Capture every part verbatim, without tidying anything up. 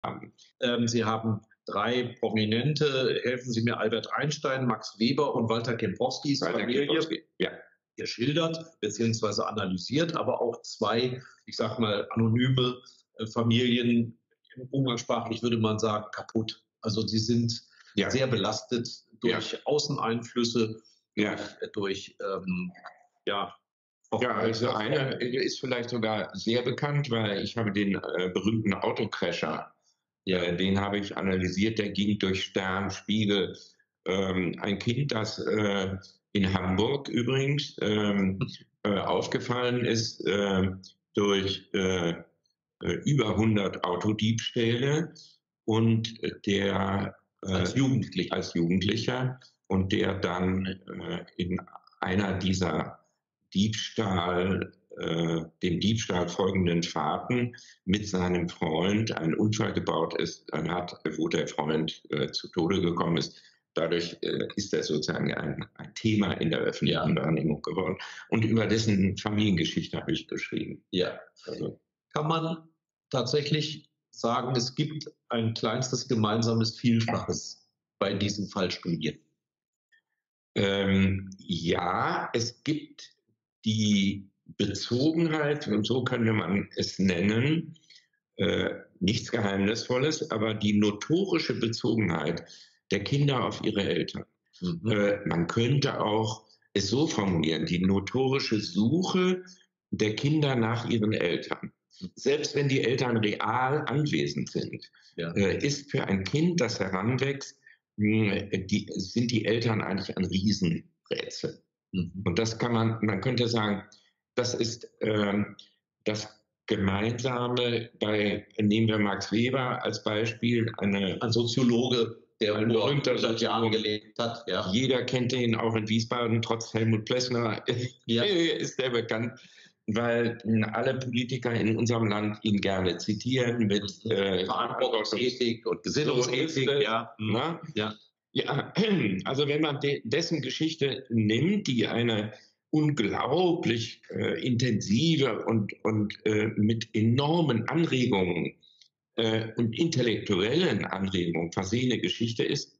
haben. Ähm, Sie haben drei Prominente, helfen Sie mir, Albert Einstein, Max Weber und Walter Kempowskis Walter Familie Kempowski, ja. geschildert bzw. analysiert, aber auch zwei, ich sag mal, anonyme äh, Familien, umgangssprachlich würde man sagen, kaputt. Also sie sind ja. sehr belastet durch ja. Außeneinflüsse, ja. durch, durch ähm, ja, ja, also eine ist vielleicht sogar sehr bekannt, weil ich habe den äh, berühmten Autocrasher, ja. äh, den habe ich analysiert, der ging durch Stern, Spiegel. Ähm, ein Kind, das äh, in Hamburg übrigens ähm, äh, aufgefallen ist äh, durch äh, über hundert Autodiebstähle und der äh, als, Jugendlicher. als Jugendlicher und der dann äh, in einer dieser Diebstahl, äh, dem Diebstahl folgenden Fahrten mit seinem Freund einen Unfall gebaut ist, dann hat, wo der Freund äh, zu Tode gekommen ist. Dadurch äh, ist er sozusagen ein, ein Thema in der öffentlichen Wahrnehmung geworden. Und über dessen Familiengeschichte habe ich geschrieben. Ja. Also kann man tatsächlich sagen, es gibt ein kleinstes gemeinsames Vielfaches bei diesen Fallstudien? Ähm, ja, es gibt die Bezogenheit, und so könnte man es nennen, äh, nichts Geheimnisvolles, aber die notorische Bezogenheit der Kinder auf ihre Eltern. Mhm. Äh, man könnte auch es so formulieren, die notorische Suche der Kinder nach ihren Eltern. Selbst wenn die Eltern real anwesend sind, ja. äh, ist für ein Kind, das heranwächst, mh, die, sind die Eltern eigentlich ein Riesenrätsel. Mhm. Und das kann man, man könnte sagen, das ist äh, das Gemeinsame bei, nehmen wir Max Weber als Beispiel, eine, ein Soziologe, der ein berühmter Soziologe gelebt hat. Ja. Jeder kennt ihn, auch in Wiesbaden, trotz Helmut Plessner ja. ist er bekannt, weil alle Politiker in unserem Land ihn gerne zitieren mit äh, Verantwortungsethik und Gesinnungsethik. So ja. Ne? Ja. Ja, also wenn man de dessen Geschichte nimmt, die eine unglaublich äh, intensive und, und äh, mit enormen Anregungen äh, und intellektuellen Anregungen versehene Geschichte ist,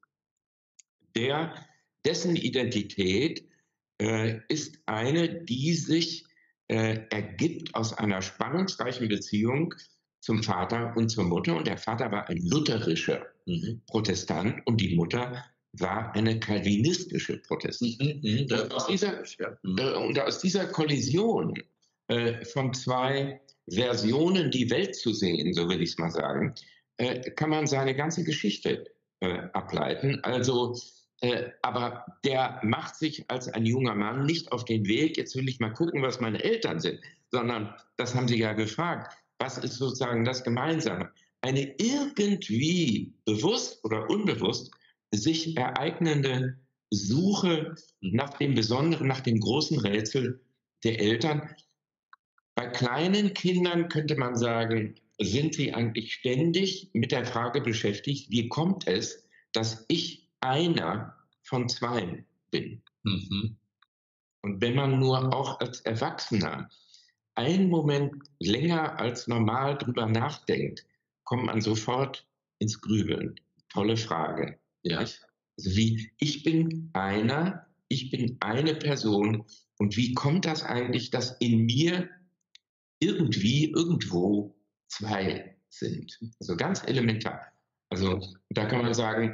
der, dessen Identität äh, ist eine, die sich äh, ergibt aus einer spannungsreichen Beziehung zum Vater und zur Mutter. Und der Vater war ein lutherischer mhm. Protestant und die Mutter war eine calvinistische Protestantin. Mhm, mhm, und, aus dieser, ja. äh, und aus dieser Kollision äh, von zwei Versionen, die Welt zu sehen, so will ich es mal sagen, äh, kann man seine ganze Geschichte äh, ableiten. Also, äh, aber der macht sich als ein junger Mann nicht auf den Weg, jetzt will ich mal gucken, was meine Eltern sind, sondern, das haben Sie ja gefragt, was ist sozusagen das Gemeinsame? Eine irgendwie bewusst oder unbewusst sich ereignende Suche nach dem Besonderen, nach dem großen Rätsel der Eltern. Bei kleinen Kindern könnte man sagen, sind sie eigentlich ständig mit der Frage beschäftigt, wie kommt es, dass ich einer von zweien bin? Mhm. Und wenn man nur auch als Erwachsener einen Moment länger als normal drüber nachdenkt, kommt man sofort ins Grübeln. Tolle Frage. Ja. Also wie, ich bin einer, ich bin eine Person und wie kommt das eigentlich, dass in mir irgendwie, irgendwo zwei sind? Also ganz elementar. Also da kann man sagen,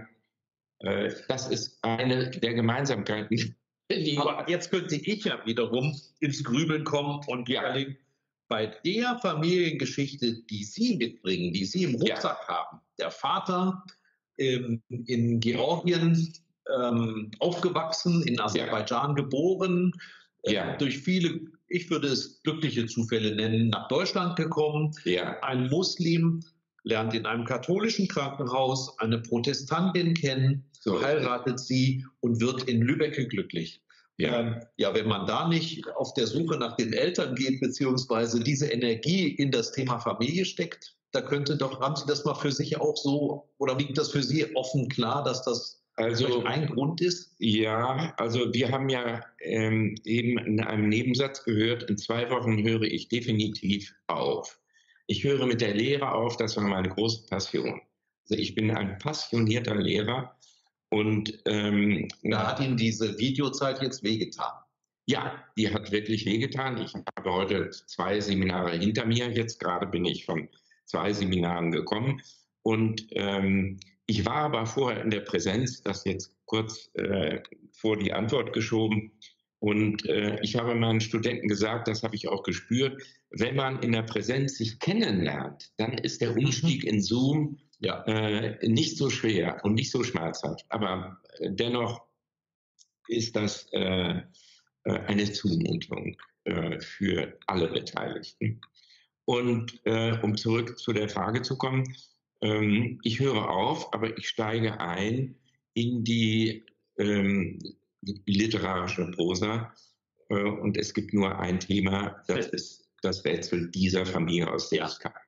äh, das ist eine der Gemeinsamkeiten. Aber jetzt könnte ich ja wiederum ins Grübeln kommen und ja. bei der Familiengeschichte, die Sie mitbringen, die Sie im Rucksack ja. haben, der Vater ähm, in Georgien ähm, aufgewachsen, in Aserbaidschan ja. geboren, äh, ja. durch viele, ich würde es glückliche Zufälle nennen, nach Deutschland gekommen, ja. ein Muslim, lernt in einem katholischen Krankenhaus eine Protestantin kennen, so heiratet sie und wird in Lübeck glücklich. Ja. Ähm, ja, wenn man da nicht auf der Suche nach den Eltern geht, beziehungsweise diese Energie in das Thema Familie steckt, da könnte doch, haben Sie das mal für sich auch so, oder liegt das für Sie offen klar, dass das also ein Grund ist? Ja, also wir haben ja ähm, eben in einem Nebensatz gehört, in zwei Wochen höre ich definitiv auf. Ich höre mit der Lehre auf, das war meine große Passion. Also ich bin ein passionierter Lehrer und ähm, da hat Ihnen diese Videozeit jetzt wehgetan. Ja, die hat wirklich wehgetan. Ich habe heute zwei Seminare hinter mir. Jetzt gerade bin ich von zwei Seminaren gekommen. Und ähm, ich war aber vorher in der Präsenz, das jetzt kurz äh, vor die Antwort geschoben. Und äh, ich habe meinen Studenten gesagt, das habe ich auch gespürt, wenn man in der Präsenz sich kennenlernt, dann ist der Umstieg in Zoom ja. äh, nicht so schwer und nicht so schmerzhaft. Aber äh, dennoch ist das äh, eine Zumutung äh, für alle Beteiligten. Und äh, um zurück zu der Frage zu kommen, ähm, ich höre auf, aber ich steige ein in die ähm, literarische Prosa äh, und es gibt nur ein Thema, das ist das Rätsel dieser Familie, aus der ich kam.